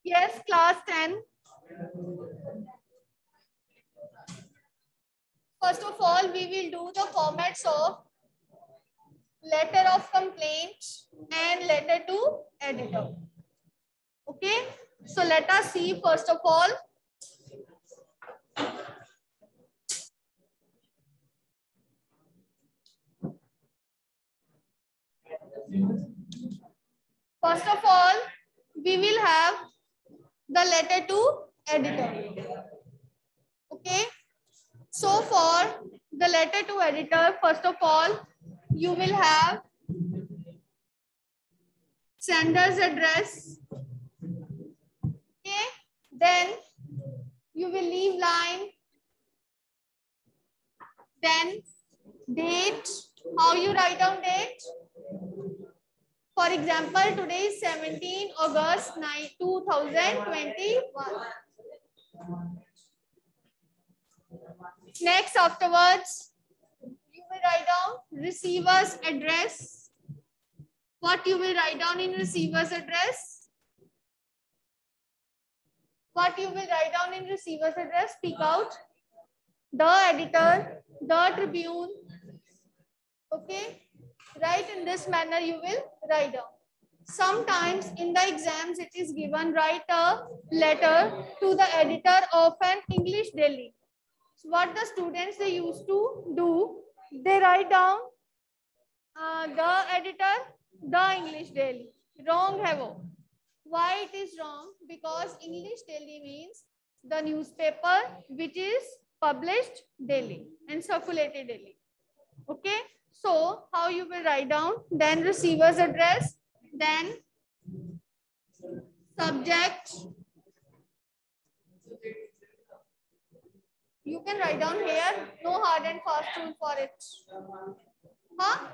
Yes, class 10. First of all, we will do the formats of letter of complaint and letter to editor. Okay, so let us see first of all. First of all, we will have the letter to editor. Okay, so for the letter to editor, first of all, you will have sender's address. Okay, then you will leave line, then date. How you write down date? For example, today is 17 August 2021. Next, afterwards, you will write down receiver's address. What you will write down in receiver's address? What you will write down in receiver's address? Speak out. The editor, the Tribune. Okay. Right in this manner you will write down. Sometimes in the exams it is given, write a letter to the editor of an English daily. So what the students they used to do, they write down the editor, the English daily. Wrong, Hevo. Why it is wrong? Because English daily means the newspaper which is published daily and circulated daily. Okay. So how you will write down? Then receiver's address, then subject. You can write down here, no hard and fast rule for it. Huh?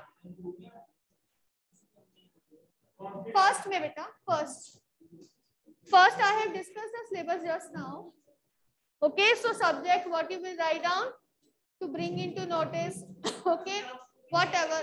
First, mein beta, first. First, I have discussed the syllabus just now. Okay, so subject, what you will write down to bring into notice. Okay, whatever.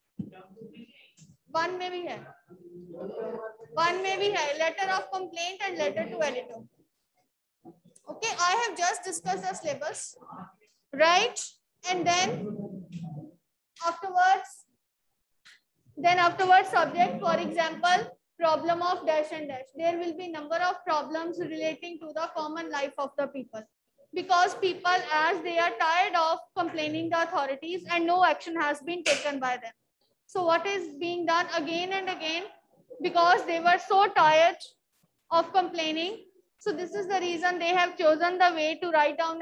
One may be here. One may be here. Letter of complaint and letter to editor. Okay, I have just discussed the syllabus, right? And then afterwards subject, for example, problem of dash and dash. There will be number of problems relating to the common life of the people. Because people, as they are tired of complaining the authorities and no action has been taken by them. So what is being done again and again? Because they were so tired of complaining. So this is the reason they have chosen the way to write down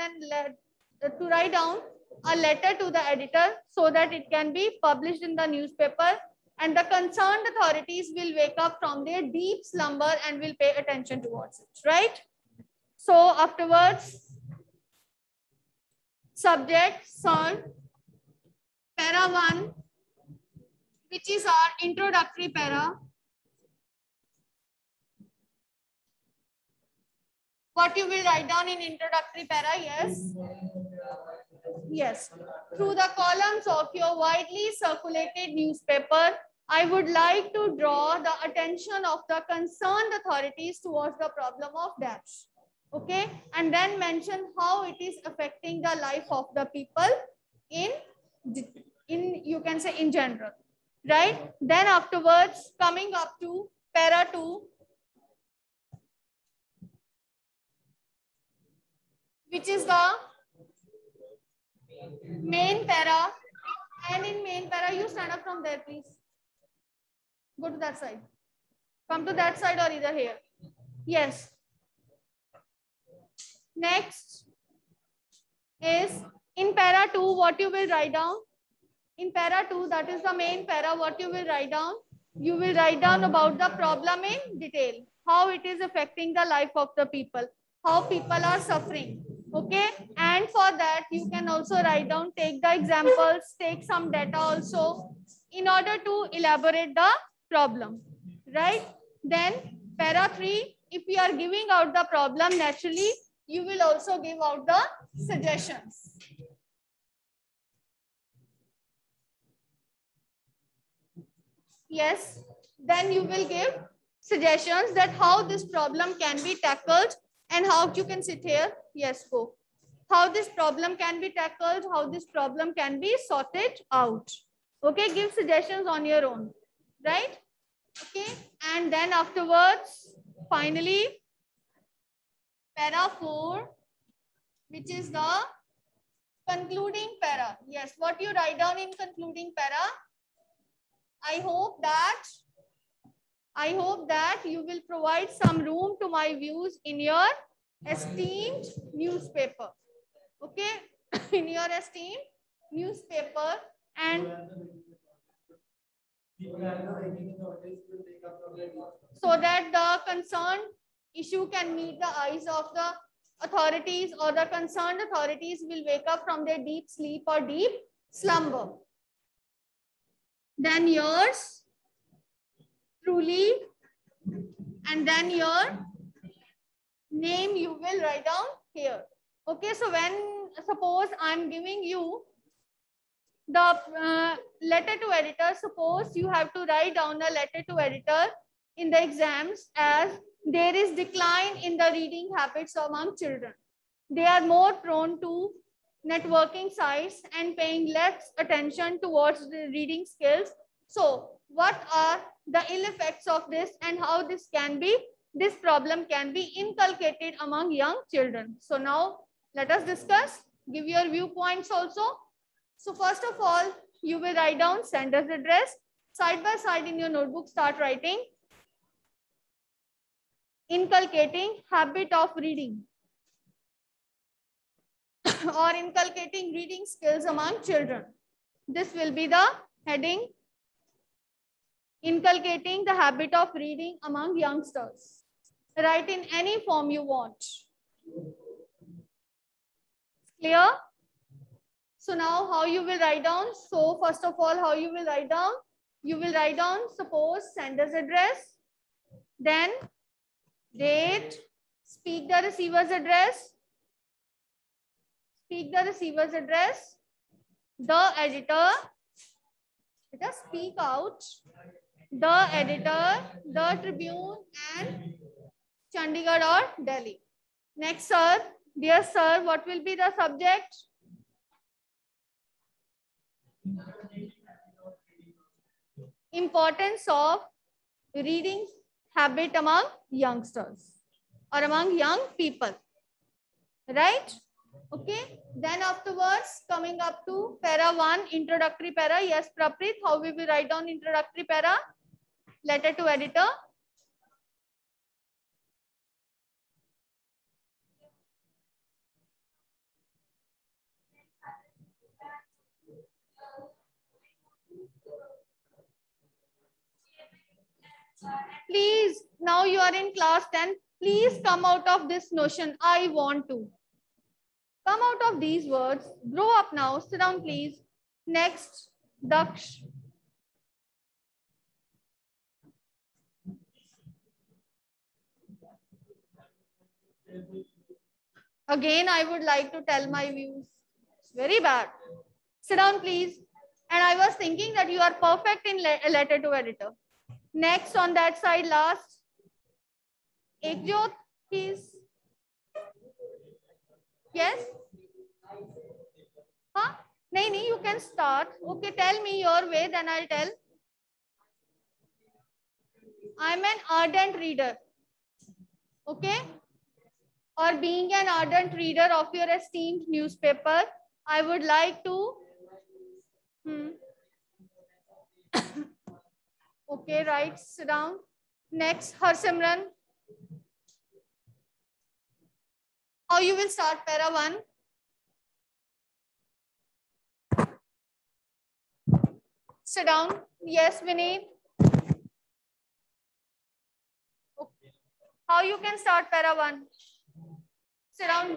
a letter to the editor so that it can be published in the newspaper and the concerned authorities will wake up from their deep slumber and will pay attention towards it, right? So afterwards, subject, son, para 1, which is our introductory para. What you will write down in introductory para? Yes. Yes. Through the columns of your widely circulated newspaper, I would like to draw the attention of the concerned authorities towards the problem of dash. Okay. And then mention how it is affecting the life of the people in you can say in general. Right. Then afterwards, coming up to para 2, which is the main para, and in main para you stand up from there, please. Go to that side. Come to that side or either here. Yes. Next is in para 2, what you will write down. In para 2, that is the main para, what you will write down. You will write down about the problem in detail, how it is affecting the life of the people, how people are suffering. Okay, and for that you can also write down, take the examples, take some data also in order to elaborate the problem, right? Then para 3, if you are giving out the problem, naturally you will also give out the suggestions. Yes, then you will give suggestions that how this problem can be tackled and how you can sit here. Yes, go. How this problem can be tackled, how this problem can be sorted out. Okay, give suggestions on your own, right? Okay, and then afterwards, finally, para 4, which is the concluding para. Yes, what you write down in concluding para? I hope that you will provide some room to my views in your esteemed newspaper. Okay, in your esteemed newspaper, and so that the concerned issue can meet the eyes of the authorities, or the concerned authorities will wake up from their deep sleep or deep slumber. Then yours truly, and then your name you will write down here. Okay, so when suppose I'm giving you the letter to editor, suppose you have to write down a letter to editor in the exams as there is decline in the reading habits among children. They are more prone to networking sites and paying less attention towards the reading skills. So what are the ill effects of this, and how this problem can be inculcated among young children? So now let us discuss, give your viewpoints also. So first of all, you will write down sender's address. Side by side in your notebook, start writing inculcating habit of reading or inculcating reading skills among children. This will be the heading, inculcating the habit of reading among youngsters. Write in any form you want. Clear? So now how you will write down? So first of all, how you will write down? You will write down, suppose, sender's address, then date, speak the receiver's address, the editor, let us speak out, the editor, the Tribune, and Chandigarh or Delhi. Next, sir, dear sir, what will be the subject? Importance of reading habit among youngsters or among young people, right? Okay, then afterwards coming up to para 1, introductory para. Yes, Praprit, how we will write down introductory para? Letter to editor. Please, now you are in class 10. Please come out of this notion, I want to. Come out of these words. Grow up now. Sit down, please. Next, Daksh. Again, I would like to tell my views. It's very bad. Sit down, please. And I was thinking that you are perfect in letter to editor. Next, on that side, last, Ekjot, please. Yes? Huh? Nahi, you can start. Okay, tell me your way, then I'll tell. I'm an ardent reader. Okay? Or being an ardent reader of your esteemed newspaper, I would like to... Okay, right, sit down. Next, Harsimran. How you will start para 1? Sit down. Yes, Vineet. Okay. How you can start para 1? Sit down.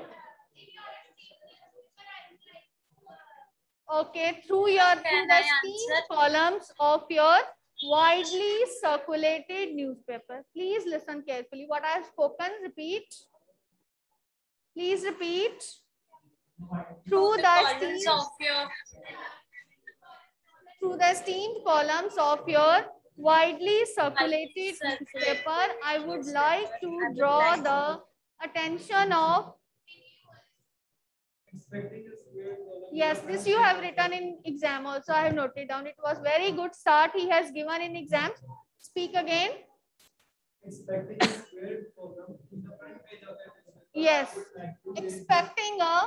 Okay, through the esteemed columns of your widely circulated newspaper. Please listen carefully. What I have spoken, repeat. Please repeat. Through the esteemed columns of your widely circulated newspaper, I would like to draw the attention of. Yes, this you have written in exam also. I have noted down. It was very good start he has given in exams. Speak again. Expecting a squared column in the front page of the. Yes, expecting a.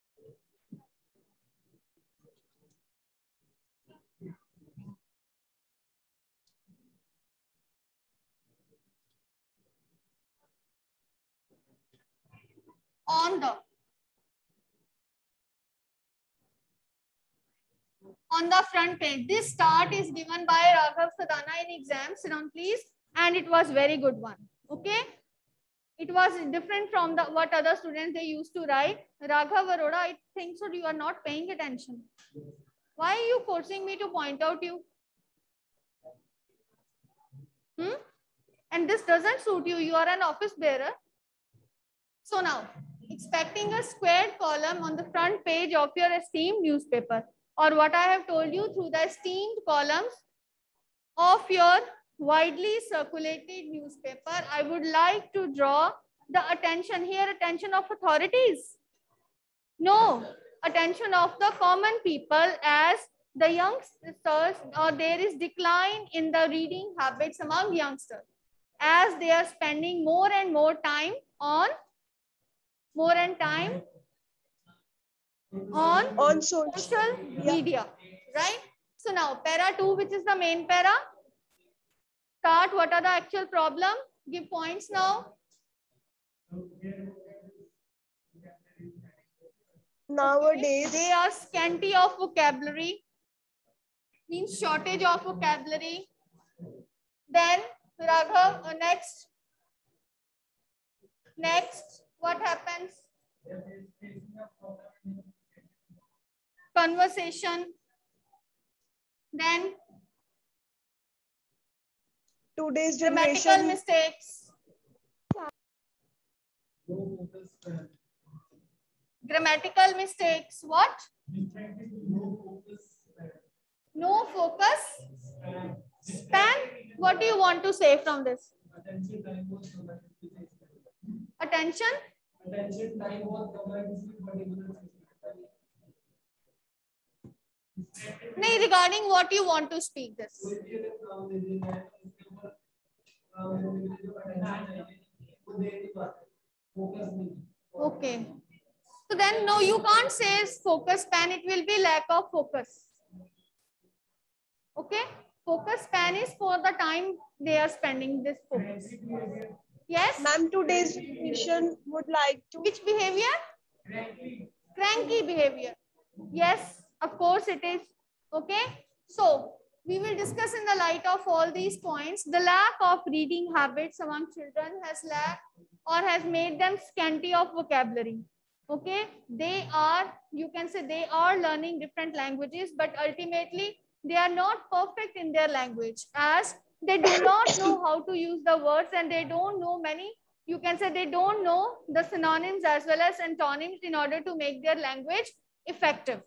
On the front page. This start is given by Raghav Sadana in exams. Sit down, please. And it was very good one. Okay. It was different from the what other students they used to write. Raghav Arora, I think so. You are not paying attention. Why are you forcing me to point out you? And this doesn't suit you. You are an office bearer. So now, expecting a squared column on the front page of your esteemed newspaper, or what I have told you through the esteemed columns of your widely circulated newspaper, I would like to draw the attention here, attention of authorities. No, attention of the common people as the youngsters, or there is decline in the reading habits among youngsters as they are spending more and more time on social media, right? So now para 2, which is the main para. Start. What are the actual problem? Give points now. Nowadays, they are scanty of vocabulary, means shortage of vocabulary. Then Raghav, next, what happens? Conversation. Then today's grammatical generation mistakes. Grammatical mistakes. What? No focus span. What do you want to say from this? Attention. No, regarding what you want to speak this. Okay. So then no, you can't say focus span. It will be lack of focus. Okay. Focus span is for the time they are spending this focus. Yes. Ma'am, today's generation would like to. Which behavior? Cranky behavior. Yes, of course it is. Okay. So we will discuss in the light of all these points. The lack of reading habits among children has lacked or has made them scanty of vocabulary. Okay. They are, you can say they are learning different languages, but ultimately they are not perfect in their language as they do not know how to use the words and they don't know many, you can say they don't know the synonyms as well as antonyms in order to make their language effective.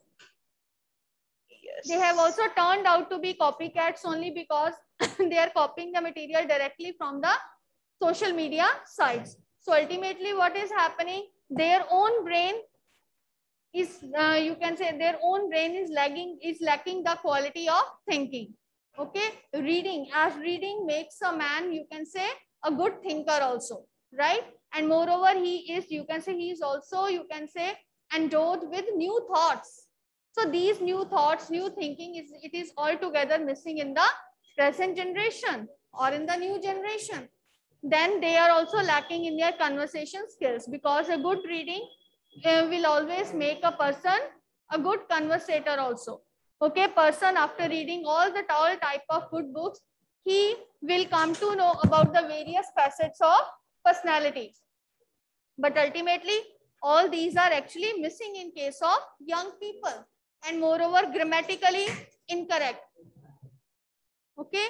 Yes. They have also turned out to be copycats only because they are copying the material directly from the social media sites. So ultimately what is happening, their own brain is, you can say their own brain is lacking the quality of thinking. Okay, reading, as reading makes a man, you can say, a good thinker also, right? And moreover, he is, you can say, he is also, you can say, endowed with new thoughts. So these new thoughts, new thinking it is altogether missing in the present generation or in the new generation. Then they are also lacking in their conversation skills, because a good reading will always make a person a good conversator also. Okay, person after reading all type of good books, he will come to know about the various facets of personality. But ultimately, all these are actually missing in case of young people, and moreover, grammatically incorrect. Okay,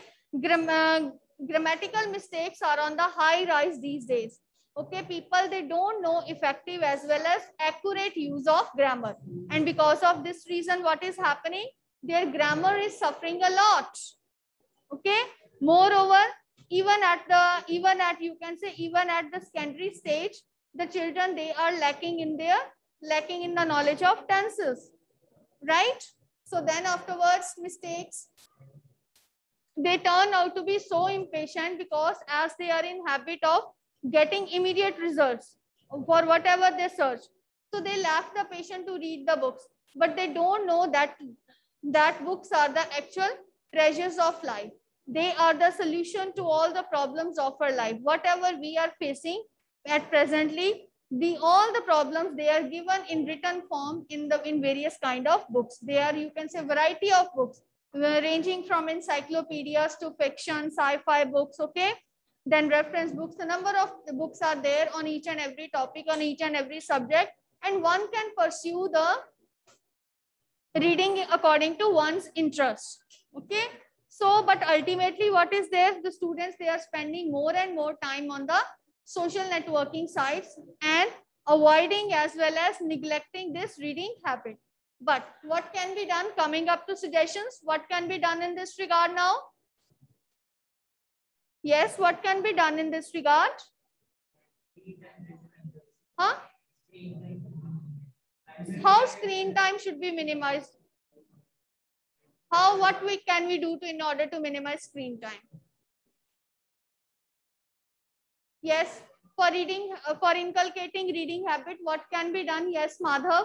grammatical mistakes are on the high rise these days. Okay, people, they don't know effective as well as accurate use of grammar. And because of this reason, what is happening? Their grammar is suffering a lot. Okay, Moreover, even at you can say even at the secondary stage, the children, they are lacking in the knowledge of tenses, right? So then afterwards, mistakes, they turn out to be so impatient because as they are in habit of getting immediate results for whatever they search, so they lack the patience to read the books, but they don't know that books are the actual treasures of life. They are the solution to all the problems of our life. Whatever we are facing at presently, all the problems, they are given in written form in various kind of books. They are, you can say, variety of books ranging from encyclopedias to fiction, sci-fi books, okay? Then reference books. A number of the books are there on each and every topic, on each and every subject, and one can pursue the reading according to one's interest, okay? So, but ultimately what is there? The students, they are spending more and more time on the social networking sites and avoiding as well as neglecting this reading habit. But what can be done? Coming up to suggestions, what can be done in this regard now? Yes, what can be done in this regard? Huh? How screen time should be minimized? What can we do in order to minimize screen time? Yes, for reading, for inculcating reading habit, what can be done? Yes, Madhav.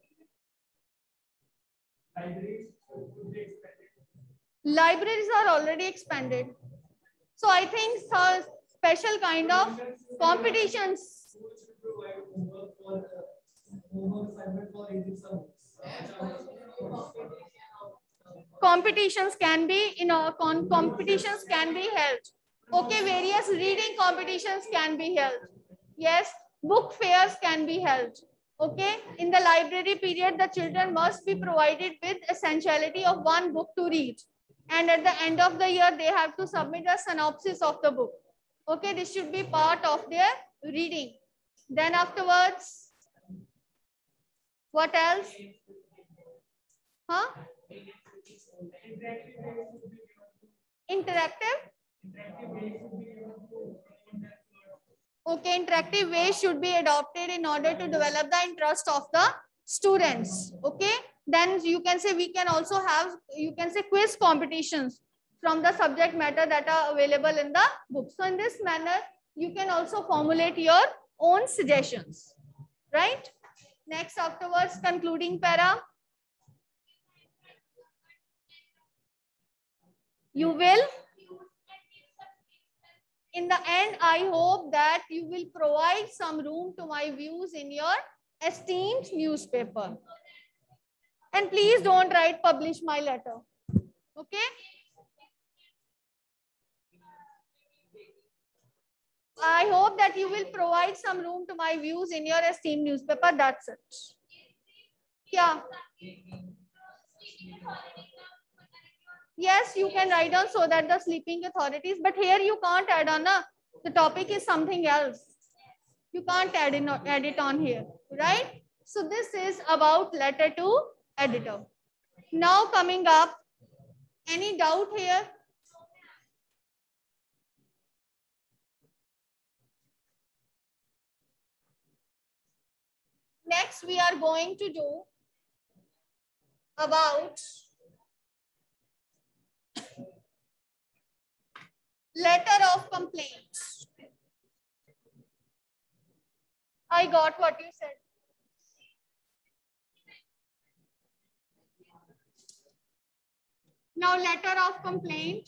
Libraries are already expanded. So I think special kind of competitions. Competitions can be, competitions can be held. Okay, various reading competitions can be held. Yes, book fairs can be held. Okay, in the library period, the children must be provided with essentiality of one book to read. And at the end of the year, they have to submit a synopsis of the book. Okay, this should be part of their reading. Then afterwards, what else? Huh? Interactive? Okay, interactive ways should be adopted in order to develop the interest of the students. Okay, then you can say we can also have, you can say, quiz competitions from the subject matter that are available in the book. So in this manner, you can also formulate your own suggestions, right? Next, afterwards, concluding para. You will. In the end, I hope that you will provide some room to my views in your esteemed newspaper. And please don't write publish my letter. Okay? I hope that you will provide some room to my views in your esteemed newspaper. That's it. Yeah. Yes, you can write down so that the sleeping authorities, but here you can't add on. The topic is something else. You can't add it on here, right? So this is about letter to editor. Now coming up, any doubt here? Next, we are going to do about letter of complaint. I got what you said. Now, letter of complaint.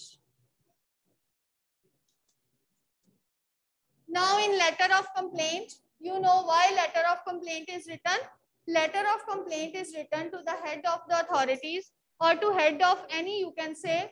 Now, in letter of complaint, you know why letter of complaint is written? Letter of complaint is written to the head of the authorities or to head of any, you can say,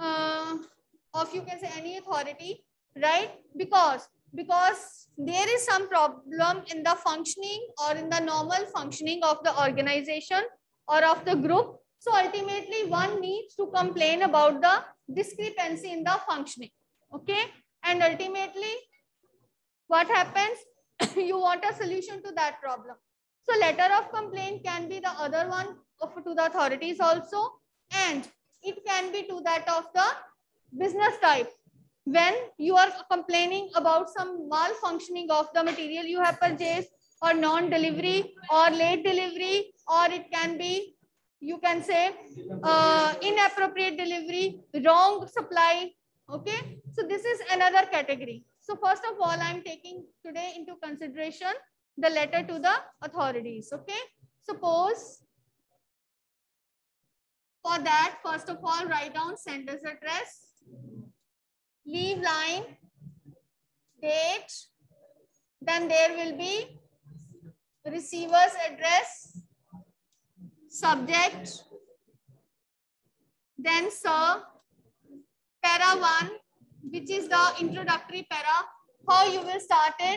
any authority, right? Because there is some problem in the functioning or in the normal functioning of the organization or of the group. So ultimately, one needs to complain about the discrepancy in the functioning. Okay, and ultimately, what happens? You want a solution to that problem. So letter of complaint can be the other one to the authorities also, and it can be to that of the business type. when you are complaining about some malfunctioning of the material you have purchased, or non-delivery or late delivery, or it can be, you can say, inappropriate delivery, wrong supply. Okay, so this is another category. So first of all, I'm taking today into consideration the letter to the authorities. Okay, suppose for that, first of all, write down sender's address, leave line, date, then there will be receiver's address, subject, then sir, para 1, which is the introductory para, how you will start it.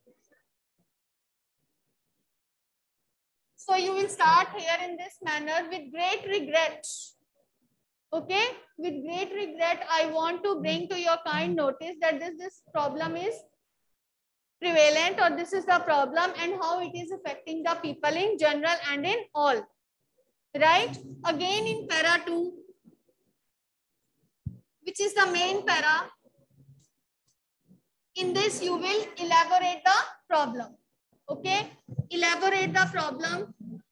So you will start here in this manner: with great regret. Okay, with great regret, I want to bring to your kind notice that this problem is prevalent, or this is the problem and how it is affecting the people in general and in all. Right? Again in para 2, which is the main para, in this you will elaborate the problem. Okay, elaborate the problem.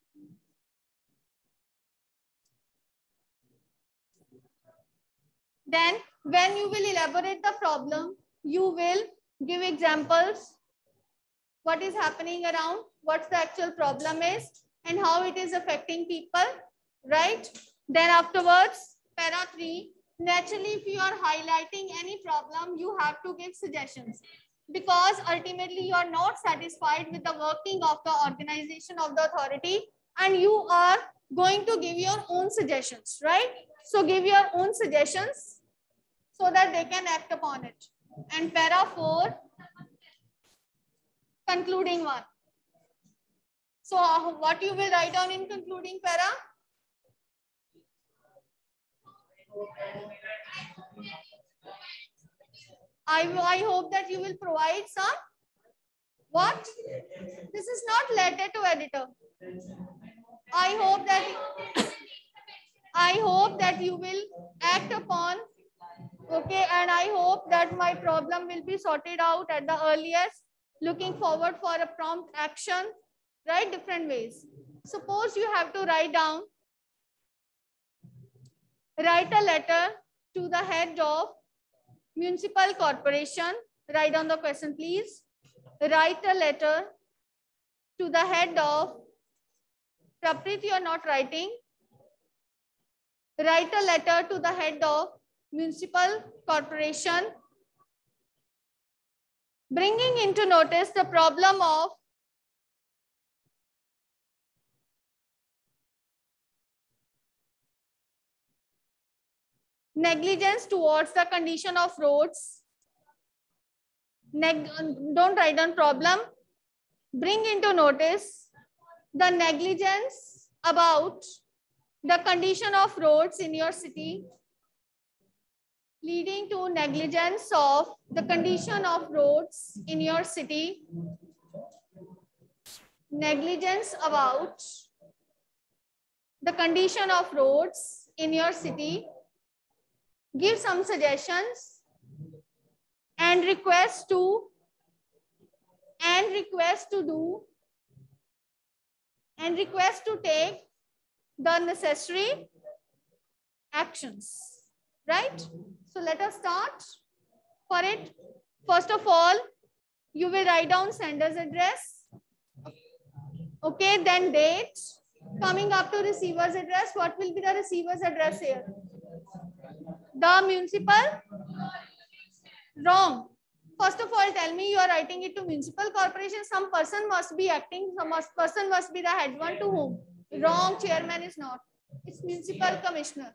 Then when you will elaborate the problem, you will give examples, what is happening around, what's the actual problem is, and how it is affecting people, right? Then afterwards, para 3, naturally, if you are highlighting any problem, you have to give suggestions, because ultimately you are not satisfied with the working of the organization of the authority, and you are going to give your own suggestions, right? So give your own suggestions so that they can act upon it. And para 4, concluding one. So what you will write down in concluding para? I hope that you will provide some, what? This is not letter to editor. I hope that you will act upon. Okay, and I hope that my problem will be sorted out at the earliest. Looking forward for a prompt action, right? Different ways. Suppose you have to write a letter to the head of municipal corporation. Write down the question, please. Write a letter to the head of, Praprit, you are not writing. Write a letter to the head of municipal corporation, bringing into notice the problem of negligence towards the condition of roads. Don't write down problem. Bring into notice the negligence about the condition of roads in your city, leading to negligence of the condition of roads in your city. Negligence about the condition of roads in your city. Give some suggestions and request to take the necessary actions, right? So let us start for it. First of all, you will write down sender's address. Okay, then date. Coming up to receiver's address, what will be the receiver's address here? The municipal? Wrong. First of all, tell me you are writing it to municipal corporation. Some person must be acting, some person must be the head one to whom? Wrong, chairman is not. It's municipal commissioner.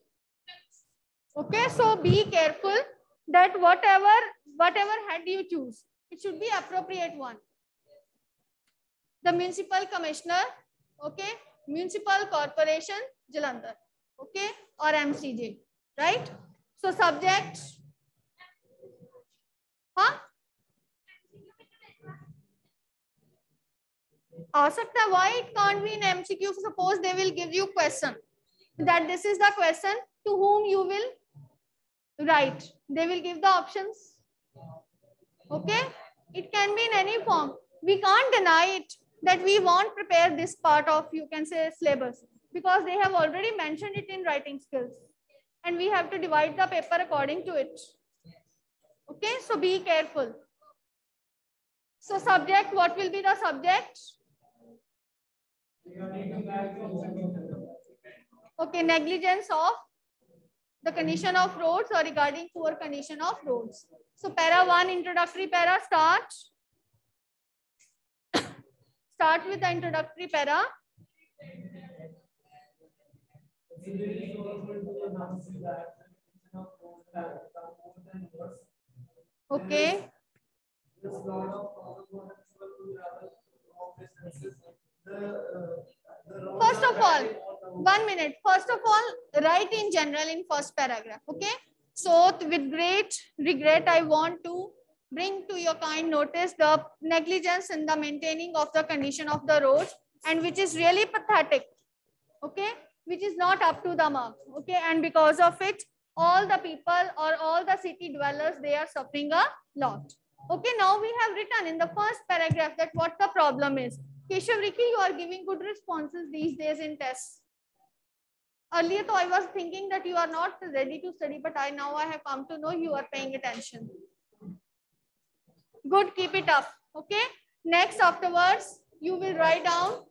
Okay, so be careful that whatever head you choose, it should be appropriate one. The municipal commissioner, okay, municipal corporation, Jalandhar, okay, or MCJ, right? So subject, हाँ आ सकता है. Why it can't be in MCQ? Suppose they will give you question that this is the question to whom you will Right. They will give the options. Okay. It can be in any form. We can't deny it that we won't prepare this part of, you can say, syllabus, because they have already mentioned it in writing skills. And we have to divide the paper according to it. Okay. So be careful. So subject, what will be the subject? Okay, negligence of the condition of roads or regarding poor condition of roads. So para 1, introductory para, start. Start with the introductory para. Okay. First of all, 1 minute. First of all, write in general in first paragraph. Okay. So with great regret, I want to bring to your kind notice the negligence in the maintaining of the condition of the roads, and which is really pathetic. Okay. Which is not up to the mark. Okay. And because of it, all the people or all the city dwellers, they are suffering a lot. Okay. Now we have written in the first paragraph that what the problem is. Keshav, Ricky, you are giving good responses these days in tests. Earlier, though, I was thinking that you are not ready to study, but now I have come to know you are paying attention. Good, keep it up. Okay. Next, afterwards, you will write down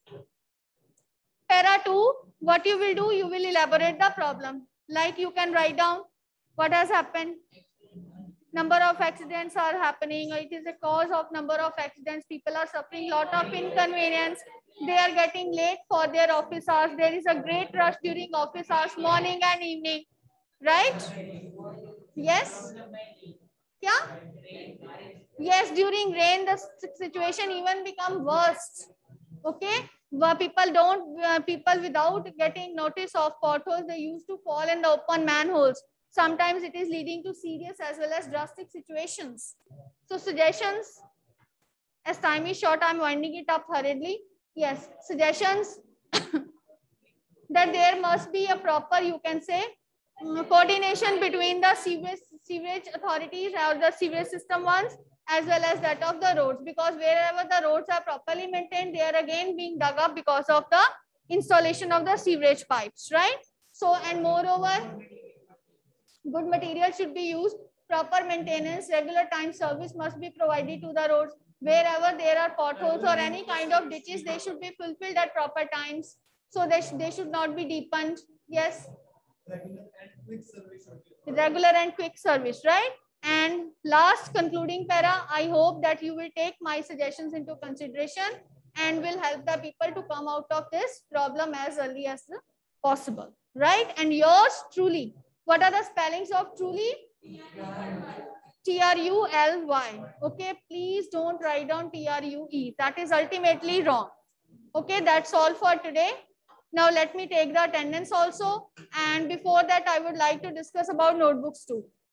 para 2. What you will do, you will elaborate the problem. Like you can write down what has happened. Number of accidents are happening. It is a cause of number of accidents. People are suffering lot of inconvenience. They are getting late for their office hours. There is a great rush during office hours, morning and evening. Right? Yes? Yeah? Yes, during rain, the situation even become worse. Okay? People without getting notice of potholes, they used to fall in the open manholes. Sometimes it is leading to serious as well as drastic situations. So suggestions, as time is short, I'm winding it up hurriedly. Yes, suggestions that there must be a proper, you can say, coordination between the sewage authorities or the sewage system ones as well as that of the roads, because wherever the roads are properly maintained, they are again being dug up because of the installation of the sewage pipes, right? So, and moreover, good material should be used, proper maintenance, regular time service must be provided to the roads. Wherever there are potholes or any kind of ditches, they should be fulfilled at proper times. So they should not be deepened. Yes. Regular and quick service, right? And last concluding para, I hope that you will take my suggestions into consideration and will help the people to come out of this problem as early as possible, right? And yours truly. What are the spellings of truly? Truly. Okay, please don't write down true. That is ultimately wrong. Okay, that's all for today. Now let me take the attendance also. And before that, I would like to discuss about notebooks too.